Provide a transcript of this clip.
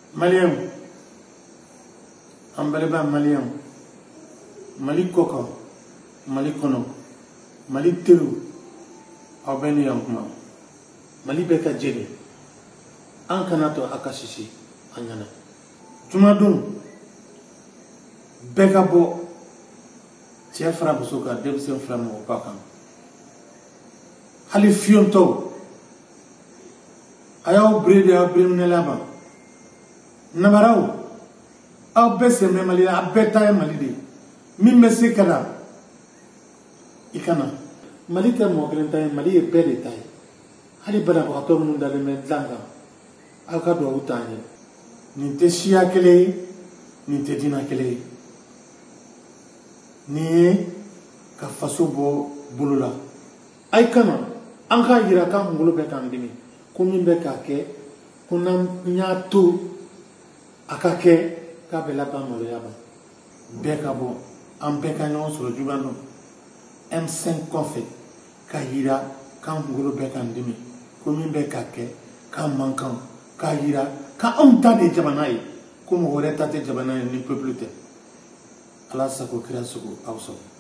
Malien Ambeleba Malien Mali Koko Mali Kono Mali Tiru Abeni Yankuma Mali Beka Jeli Ankanato Akashishi Anyana Jumadun Beka Bo Tia Frabusoka Debsen Flamme Opakan Hali Fionto Ayaw Brede Abrimnelaba Namarao Abese Mali Abeta Malidi Mimesi Kada Ikana Malita Mogrenta Mali e Peritai Hali Bada Bato Munda de Medlanga Alcado Utani Ninte Shia Kele Ninte Dina Kele Ni Kafasubo Bulula Aikana Anka Yiraka Mulu Betandini Kumin Bekake Kunam Nyatu Akake Kabelapa Moloyaba Bekabo Ambekano sur le Jubano M5 Confet Kahira Kangulu Bekandimi Kumin Bekake Kam Mankan Kahira Ka Omtade Jabanai Comme Horeta Jabanai ni peuple. Allah Sako Kirasuko Auso.